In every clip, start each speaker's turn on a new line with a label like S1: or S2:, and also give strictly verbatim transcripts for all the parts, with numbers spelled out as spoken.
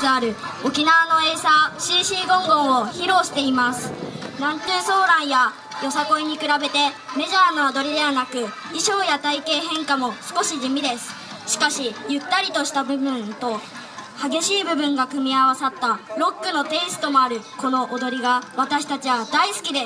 S1: つある沖縄のエイサー シーシー ゴンゴンを披露しています。南中ソーランやよさこいに比べてメジャーな踊りではなく、衣装や体型変化も少し地味です。しかしゆったりとした部分と激しい部分が組み合わさったロックのテイストもあるこの踊りが私たちは大好きです。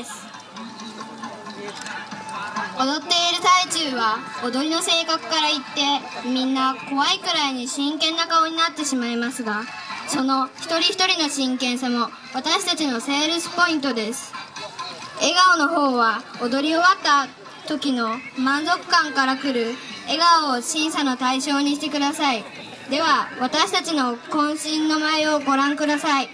S2: 踊っている最中は踊りの性格から言ってみんな怖いくらいに真剣な顔になってしまいますが、その一人一人の真剣さも私たちのセールスポイントです。笑顔の方は踊り終わった時の満足感からくる笑顔を審査の対象にしてください。では私たちの渾身の舞をご覧ください。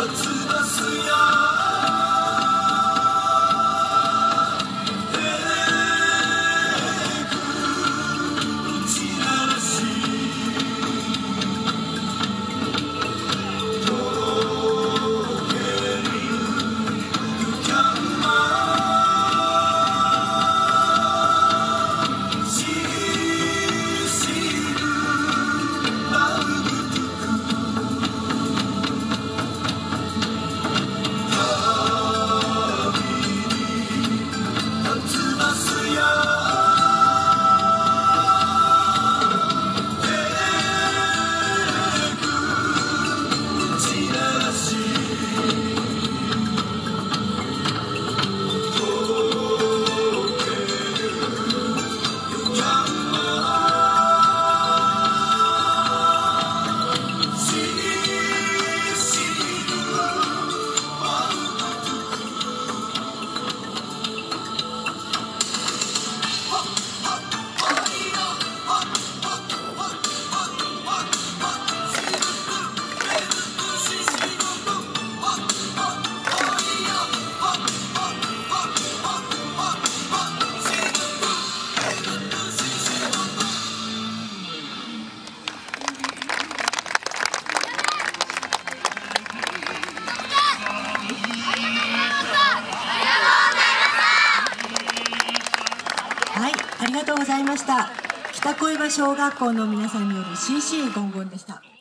S3: はい、ありがとうございました。北小岩小学校の皆さんによる シーシー ゴンゴンでした。